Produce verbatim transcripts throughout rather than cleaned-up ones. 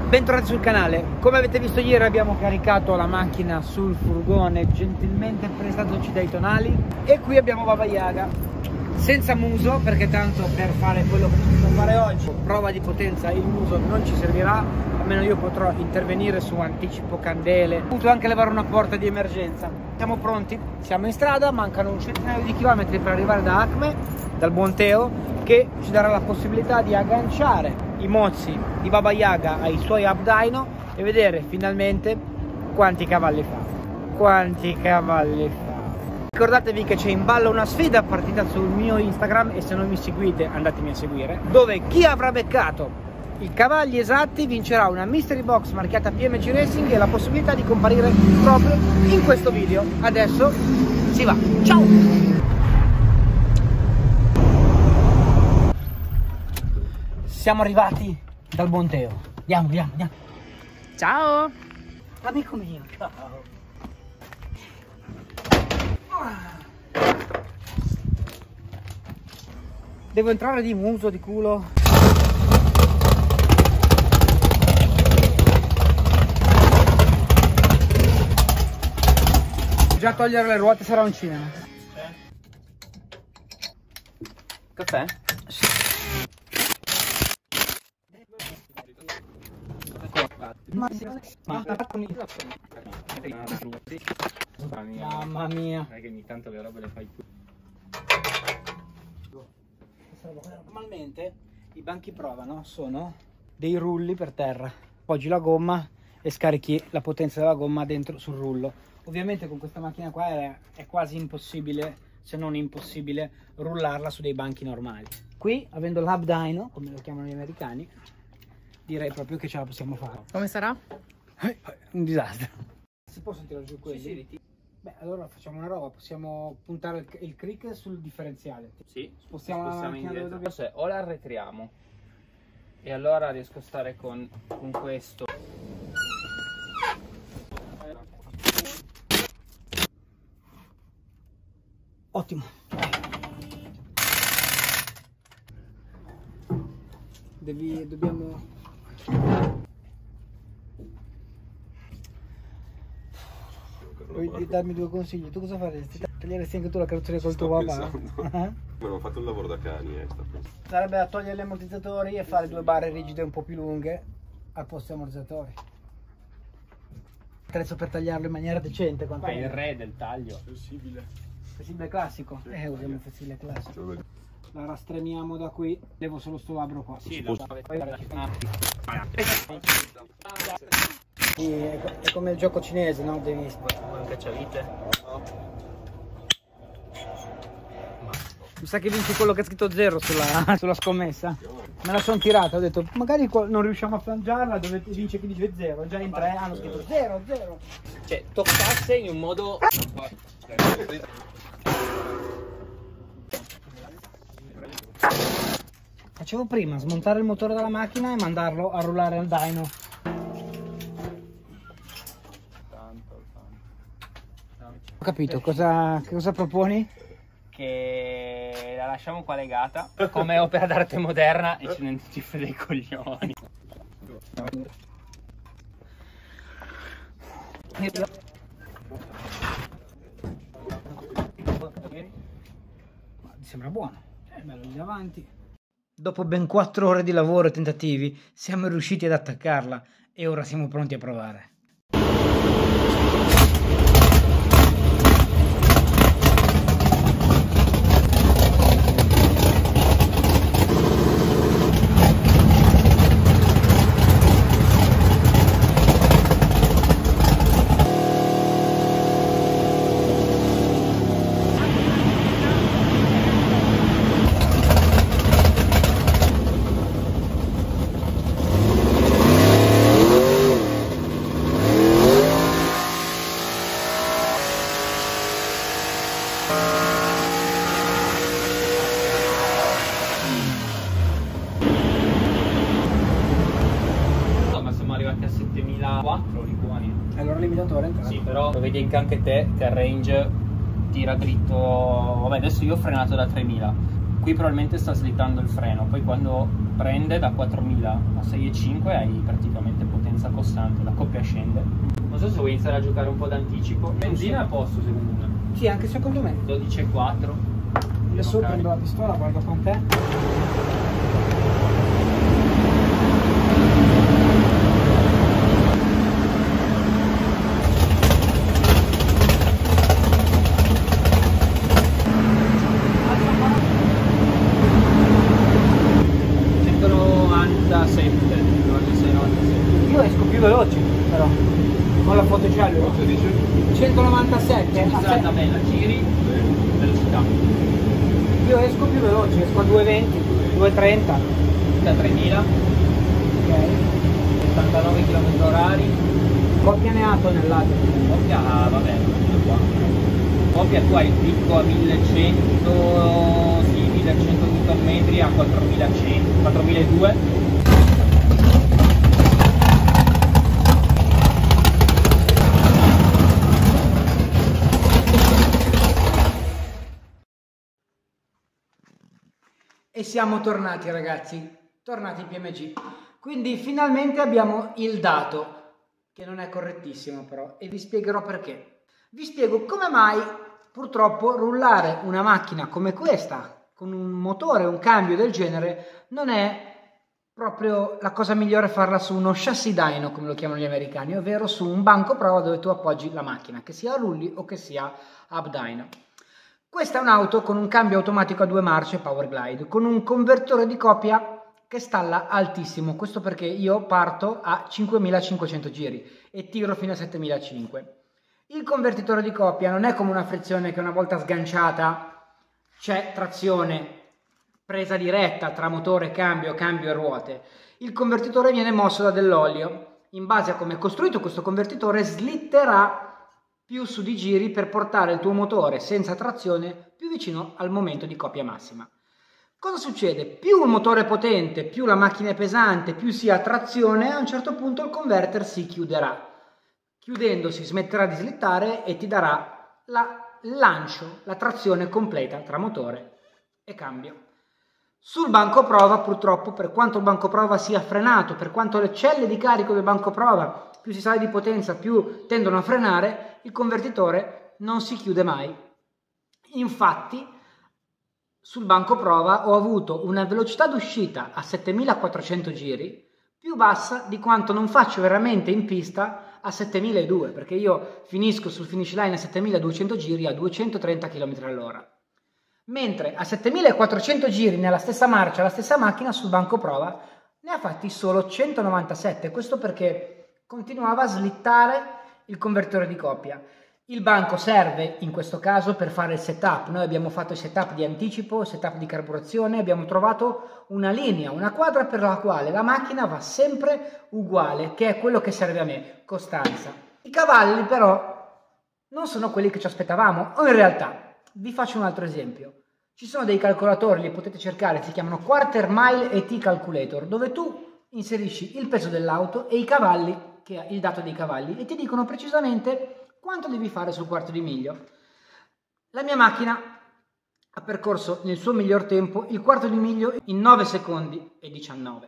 Bentornati sul canale. Come avete visto ieri abbiamo caricato la macchina sul furgone gentilmente prestatoci dai Tonali e qui abbiamo Baba Yaga senza muso, perché tanto per fare quello che possiamo fare oggi, prova di potenza, il muso non ci servirà, almeno io potrò intervenire su anticipo candele, ho potuto anche levare una porta di emergenza. Siamo pronti, siamo in strada, mancano un centinaio di chilometri per arrivare da Acme, dal buon Teo, che ci darà la possibilità di agganciare i mozzi di Baba Yaga ai suoi hub dyno e vedere finalmente quanti cavalli fa. Quanti cavalli fa. Ricordatevi che c'è in ballo una sfida partita sul mio Instagram, e se non mi seguite andatemi a seguire, dove chi avrà beccato i cavalli esatti vincerà una mystery box marchiata P M G Racing e la possibilità di comparire proprio in questo video. Adesso si va, ciao! Siamo arrivati dal buon Teo. Andiamo, andiamo, andiamo. Ciao! Amico mio, ciao. Devo entrare di muso, di culo. Già togliere le ruote sarà un cinema. Caffè? Sì. Mamma mia. Non è che ogni tanto le robe le fai tu. Normalmente i banchi prova, no? Sono dei rulli per terra. Poggi la gomma e scarichi la potenza della gomma dentro sul rullo. Ovviamente con questa macchina qua è, è quasi impossibile, se non impossibile, rullarla su dei banchi normali. Qui, avendo l'hub dyno, come lo chiamano gli americani, direi proprio che ce la possiamo fare. Come sarà? Un disastro. Si può sentire giù quelli? Sì, sì. Beh, allora facciamo una roba, possiamo puntare il, il crick sul differenziale. Sì, spostiamo la macchina dove dobbiamo. Forse o la arretriamo e allora riesco a stare con, con questo. Ottimo. Devi, dobbiamo... Vuoi darmi due consigli? Tu cosa faresti? Taglieresti anche tu la carrozzeria col tuo papà? Ma non ho fatto un lavoro da cani, eh, sta pensando. Sarebbe da togliere gli ammortizzatori e fare due barre rigide un po' più lunghe al posto degli ammortizzatori. Attrezzo per tagliarlo in maniera decente. Ma è il re del taglio. Flessibile. Flessibile classico? Eh, usiamo il flessibile classico. La rastremiamo da qui, levo solo sto labbro qua. Sì, la... Sì, è, è come il gioco cinese, no? Devi... Un cacciavite. Mi sa che vinci quello che ha scritto zero sulla, sulla scommessa. Me la sono tirata, ho detto magari non riusciamo a frangiarla, dovete vince chi dice zero. Già in tre hanno scritto zero, zero. Cioè, toccasse in un modo... Facevo prima, smontare il motore dalla macchina e mandarlo a rullare al dyno. Ho capito, cosa, cosa proponi? Che la lasciamo qua legata come opera d'arte moderna e ce ne ci dei coglioni. Sembra buono, è bello lì davanti. Dopo ben quattro ore di lavoro e tentativi siamo riusciti ad attaccarla e ora siamo pronti a provare. quattro li buoni. Allora limitatore entrato. Sì, però lo vedi anche te che il range tira dritto. Vabbè, adesso io ho frenato da tremila, qui probabilmente sta slittando il freno, poi quando prende da quattromila a sei virgola cinque hai praticamente potenza costante, la coppia scende. Non so se vuoi iniziare a giocare un po' d'anticipo. Benzina a posto secondo me. Sì, anche secondo me. dodici virgola quattro. Adesso prendo la pistola, guardo con te. Io esco più veloce però con la fotocellula. centonovantasette Scusate, bella, giri, velocità. Io esco più veloce, esco a due venti, due trenta, da tremila, ok, settantanove chilometri orari. coppia neato nell'altro. Coppia, ah, vabbè, qua. Coppia tu hai il picco a millecento, sì, millecento newton metri a quattromilacento, quattromiladuecento. E siamo tornati ragazzi, tornati in P M G. Quindi finalmente abbiamo il dato, che non è correttissimo però, e vi spiegherò perché. Vi spiego come mai purtroppo rullare una macchina come questa, con un motore, un cambio del genere, non è proprio la cosa migliore farla su uno chassis dyno, come lo chiamano gli americani, ovvero su un banco prova dove tu appoggi la macchina, che sia a rulli o che sia up dyno. Questa è un'auto con un cambio automatico a due marce Power Glide, con un convertore di coppia che stalla altissimo, questo perché io parto a cinquemilacinquecento giri e tiro fino a settemilacinquecento. Il convertitore di coppia non è come una frizione che una volta sganciata c'è trazione, presa diretta tra motore, cambio, cambio e ruote. Il convertitore viene mosso da dell'olio. In base a come è costruito questo convertitore slitterà più su di giri per portare il tuo motore senza trazione più vicino al momento di coppia massima. Cosa succede? Più il motore è potente, più la macchina è pesante, più si ha trazione, a un certo punto il converter si chiuderà. Chiudendosi smetterà di slittare e ti darà la lancio, la trazione completa tra motore e cambio. Sul banco prova, purtroppo, per quanto il banco prova sia frenato, per quanto le celle di carico del banco prova più si sale di potenza più tendono a frenare, il convertitore non si chiude mai. Infatti sul banco prova ho avuto una velocità d'uscita a settemilaquattrocento giri più bassa di quanto non faccio veramente in pista a settemiladuecento, perché io finisco sul finish line a settemiladuecento giri a duecentotrenta chilometri all'ora. Mentre a settemilaquattrocento giri nella stessa marcia la stessa macchina sul banco prova ne ha fatti solo centonovantasette, questo perché continuava a slittare il convertore di coppia. Il banco serve in questo caso per fare il setup. Noi abbiamo fatto il setup di anticipo, il setup di carburazione, abbiamo trovato una linea, una quadra per la quale la macchina va sempre uguale, che è quello che serve a me, costanza. I cavalli però non sono quelli che ci aspettavamo, o in realtà, vi faccio un altro esempio. Ci sono dei calcolatori, li potete cercare, si chiamano Quarter Mile E T Calculator, dove tu inserisci il peso dell'auto e i cavalli, che è il dato dei cavalli, e ti dicono precisamente quanto devi fare sul quarto di miglio. La mia macchina ha percorso nel suo miglior tempo il quarto di miglio in nove secondi e diciannove.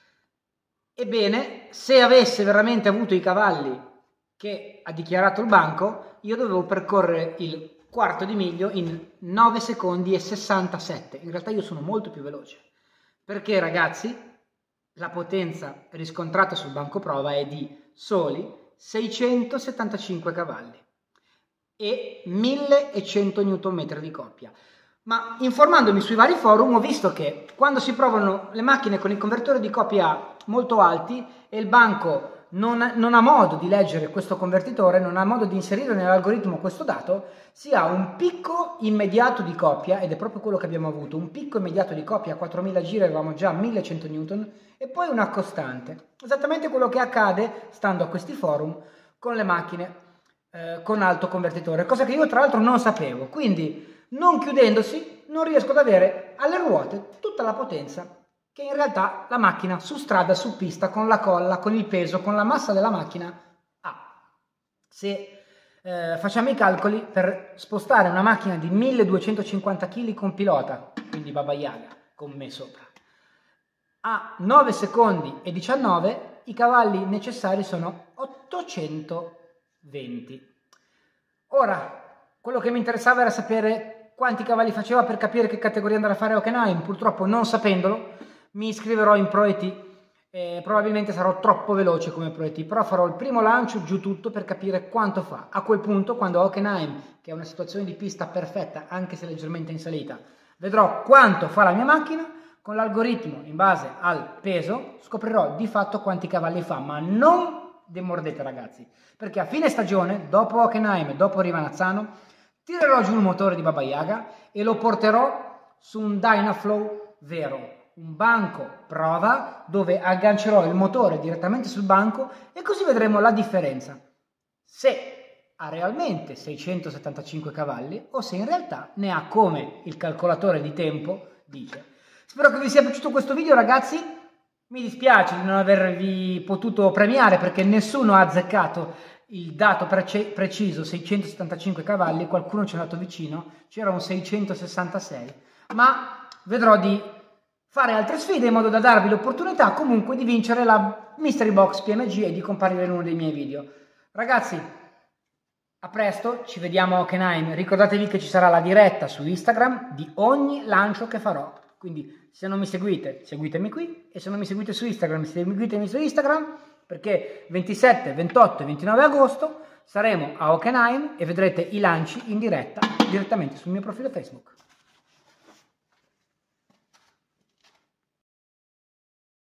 Ebbene, se avesse veramente avuto i cavalli che ha dichiarato il banco, io dovevo percorrere il quarto di miglio in nove secondi e sessantasette. In realtà io sono molto più veloce, perché ragazzi la potenza riscontrata sul banco prova è di soli seicentosettantacinque cavalli e millecento newton metri di coppia. Ma informandomi sui vari forum ho visto che quando si provano le macchine con i convertori di coppia molto alti e il banco non, non ha modo di leggere questo convertitore, non ha modo di inserire nell'algoritmo questo dato, si ha un picco immediato di coppia, ed è proprio quello che abbiamo avuto, un picco immediato di coppia a quattromila giri, avevamo già millecento newton, e poi una costante. Esattamente quello che accade, stando a questi forum, con le macchine eh, con alto convertitore, cosa che io tra l'altro non sapevo. Quindi, non chiudendosi, non riesco ad avere alle ruote tutta la potenza che in realtà la macchina su strada, su pista, con la colla, con il peso, con la massa della macchina ha. Se Eh, facciamo i calcoli per spostare una macchina di milleduecentocinquanta chili con pilota, quindi Baba Yaga con me sopra, a nove secondi e diciannove, i cavalli necessari sono ottocentoventi. Ora, quello che mi interessava era sapere quanti cavalli faceva per capire che categoria andare a fare a Hockenheim. Purtroppo, non sapendolo, mi iscriverò in Pro E T. Eh, probabilmente sarò troppo veloce come Pro E T, però farò il primo lancio giù tutto per capire quanto fa. A quel punto, quando a Hockenheim, che è una situazione di pista perfetta, anche se leggermente in salita, vedrò quanto fa la mia macchina, con l'algoritmo in base al peso scoprirò di fatto quanti cavalli fa. Ma non demordete, ragazzi, perché a fine stagione, dopo Hockenheim e dopo Rivanazzano, tirerò giù il motore di Baba Yaga e lo porterò su un Dynaflow vero, un banco prova dove aggancerò il motore direttamente sul banco e così vedremo la differenza, se ha realmente seicentosettantacinque cavalli o se in realtà ne ha come il calcolatore di tempo dice. Spero che vi sia piaciuto questo video, ragazzi. Mi dispiace di non avervi potuto premiare perché nessuno ha azzeccato il dato prece preciso seicentosettantacinque cavalli, qualcuno ci è andato vicino, c'era un seicentosessantasei, ma vedrò di fare altre sfide in modo da darvi l'opportunità comunque di vincere la Mystery Box P M G e di comparire in uno dei miei video. Ragazzi, a presto, ci vediamo a Hockenheim. Ricordatevi che ci sarà la diretta su Instagram di ogni lancio che farò. Quindi se non mi seguite, seguitemi qui, e se non mi seguite su Instagram, seguitemi su Instagram, perché ventisette, ventotto e ventinove agosto saremo a Hockenheim e vedrete i lanci in diretta direttamente sul mio profilo Facebook.